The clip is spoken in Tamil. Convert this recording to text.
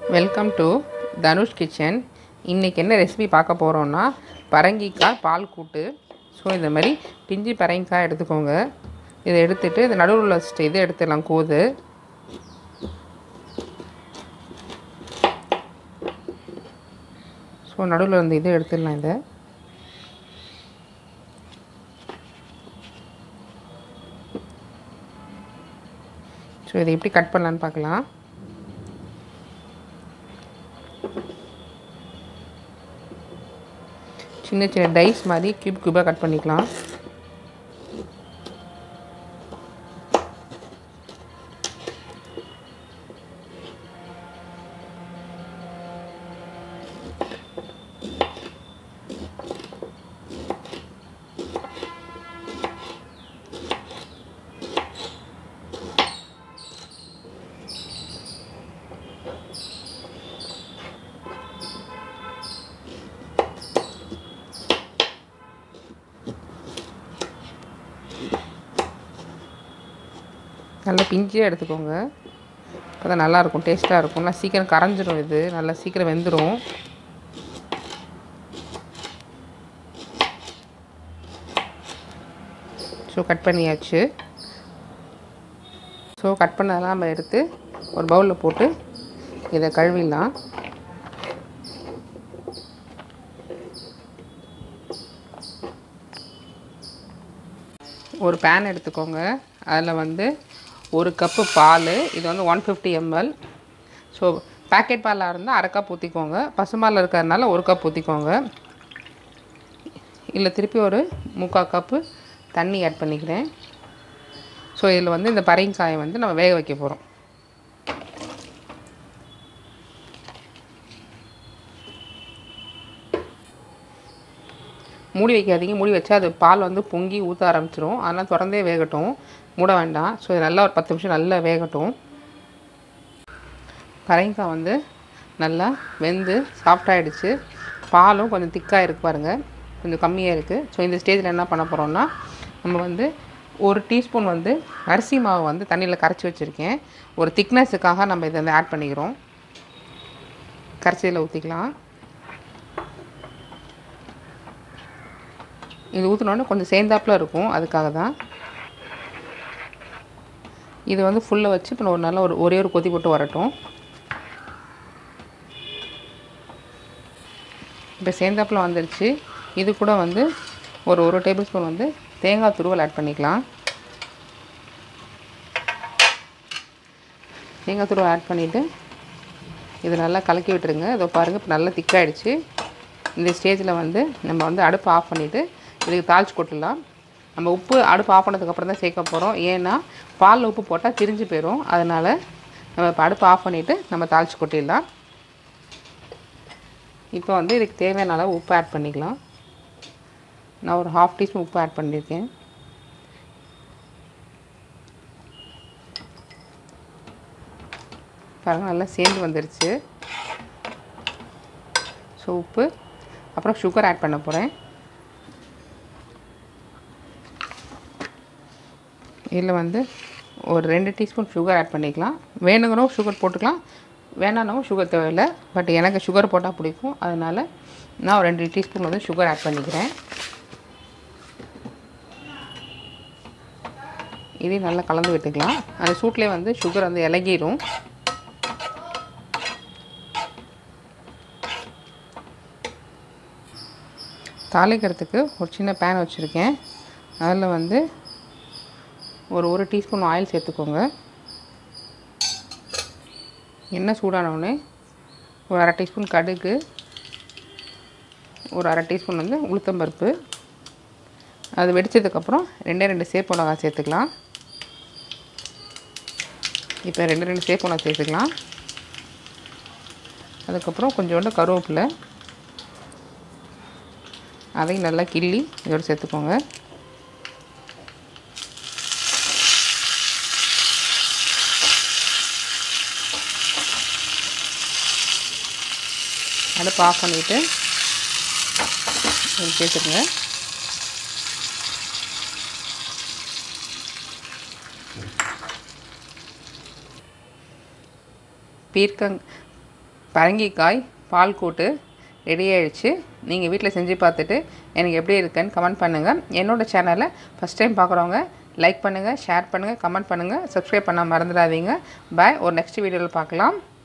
Welcome to Dhanush kitchen. இன்றைக்கி என்ன ரெசிபி பார்க்க போகிறோன்னா பரங்கிக்காய் பால் கூட்டு. ஸோ இந்த மாதிரி பிஞ்சு பரங்கிக்காய் எடுத்துக்கோங்க. இதை எடுத்துகிட்டு இந்த நடுவில் உள்ள இதை எடுத்துடலாம். கூது ஸோ நடுவில் இருந்த இதை எடுத்துடலாம். இதை ஸோ இதை எப்படி கட் பண்ணலான்னு பார்க்கலாம். சின்ன சின்ன டைஸ் மாதிரி க்யூபாக கட் பண்ணிக்கலாம். நல்லா பிஞ்சியாக எடுத்துக்கோங்க. அப்போ தான் நல்லாயிருக்கும், டேஸ்ட்டாக இருக்கும். நல்லா சீக்கிரம் கரைஞ்சிடும். இது நல்லா சீக்கிரம் வெந்துடும். ஸோ கட் பண்ணியாச்சு. ஸோ கட் பண்ணதெல்லாம் நம்ம எடுத்து ஒரு பவுலில் போட்டு இதை கழுவிடலாம். ஒரு பேன் எடுத்துக்கோங்க. அதில் ஒரு கப்பு பால். இது 150 ml. ஸோ பேக்கெட் பாலாக இருந்தால் அரை கப் ஊற்றிக்கோங்க. பசுமாலில் இருக்கிறதுனால ஒரு கப் ஊற்றிக்கோங்க. இல்லை திருப்பி ஒரு 3/4 கப்பு தண்ணி ஆட் பண்ணிக்கிறேன். ஸோ இதில் இந்த பரங்கிக்காயை நம்ம வேக வைக்க போகிறோம். மூடி வைக்காதீங்க. மூடி வச்சா அது பால் பொங்கி ஊற்ற ஆரம்பிச்சிடும். அதனால் திறந்தே வேகட்டும், மூட வேண்டாம். ஸோ இது நல்லா ஒரு 10 நிமிஷம் நல்லா வேகட்டும். பரங்கிக்காய் நல்லா வெந்து சாஃப்டாகிடுச்சு. பாலும் கொஞ்சம் திக்காக இருக்குது பாருங்கள், கொஞ்சம் கம்மியாக இருக்குது. ஸோ இந்த ஸ்டேஜில் என்ன பண்ண போகிறோம்னா, நம்ம ஒரு டீஸ்பூன் அரிசி மாவு தண்ணியில் கரைச்சி வச்சுருக்கேன். ஒரு திக்னஸுக்காக நம்ம இதை ஆட் பண்ணிக்கிறோம். கரைச்சியில் ஊற்றிக்கலாம். இது ஊற்றினோன்னே கொஞ்சம் சேர்ந்தாப்பில் இருக்கும், அதுக்காக தான். இது ஃபுல்லாக வச்சு இப்போ ஒரு நல்லா ஒரே ஒரு கொதி போட்டு வரட்டும். இப்போ சேர்ந்தாப்பில் வந்துடுச்சு. இது கூட ஒரு டேபிள் ஸ்பூன் தேங்காய் துருவல் ஆட் பண்ணிக்கலாம். தேங்காய் துருவல் ஆட் பண்ணிவிட்டு இது நல்லா கலக்கி விட்டுருங்க. இதோ பாருங்கள், இப்போ நல்லா திக்காகிடுச்சு. இந்த ஸ்டேஜில் நம்ம அடுப்பை ஆஃப் பண்ணிவிட்டு இதுக்கு தாளித்து கொட்டலாம். நம்ம உப்பு அடுப்பு ஆஃப் பண்ணதுக்கப்புறம் தான் சேர்க்க போகிறோம். ஏன்னா பாலில் உப்பு போட்டால் திரிஞ்சு போயிடும். அதனால் நம்ம இப்போ அடுப்பு ஆஃப் பண்ணிவிட்டு நம்ம தாளித்து கொட்டிடலாம். இப்போ இதுக்கு தேவையான அளவு உப்பு ஆட் பண்ணிக்கலாம். நான் ஒரு 1/2 டீஸ்பூன் உப்பு ஆட் பண்ணியிருக்கேன். பாருங்கள், நல்லா சேர்ந்து வந்துருச்சு. ஸோ உப்பு, அப்புறம் சுகர் ஆட் பண்ண போகிறேன். இதில் ஒரு 2 டீஸ்பூன் சுகர் ஆட் பண்ணிக்கலாம். வேணுங்கிறவங்க சுகர் போட்டுக்கலாம், வேணானவங்க சுகர் தேவையில்லை. பட் எனக்கு சுகர் போட்டால் பிடிக்கும், அதனால் நான் ஒரு 2 டீஸ்பூன் சுகர் ஆட் பண்ணிக்கிறேன். இதையும் நல்லா கலந்து விட்டுக்கலாம். அந்த சூட்லேயே சுகர் இலகிடும். தாளிக்கிறதுக்கு ஒரு சின்ன பேன் வச்சுருக்கேன். அதில் ஒரு டீஸ்பூன் ஆயில் சேர்த்துக்கோங்க. எண்ணெய் சூடானவுடனே ஒரு 1/2 டீஸ்பூன் கடுகு, ஒரு 1/2 டீஸ்பூன் உளுத்தம்பருப்பு. அது வெடித்ததுக்கப்புறம் 2 சேப்பு மிளகாய் சேர்த்துக்கலாம். இப்போ 2 சேப்பு மிளகாய் சேர்த்துக்கலாம். அதுக்கப்புறம் கொஞ்சோண்டு கருவேப்பிலை, அதையும் நல்லா கிள்ளி இதோடு சேர்த்துக்கோங்க. அடுப்பு ஆஃப் பண்ணிவிட்டு சேர்த்துக்குங்க. பரங்கிக்காய் பால் கூட்டு ரெடி ஆயிடுச்சு. நீங்கள் வீட்டில் செஞ்சு பார்த்துட்டு எனக்கு எப்படி இருக்குன்னு கமெண்ட் பண்ணுங்கள். என்னோடய சேனலை ஃபஸ்ட் டைம் பார்க்குறவங்க லைக் பண்ணுங்கள், ஷேர் பண்ணுங்கள், கமெண்ட் பண்ணுங்கள், சப்ஸ்கிரைப் பண்ண மறந்துடாதீங்க. பாய். ஒரு நெக்ஸ்ட் வீடியோவில் பார்க்கலாம்.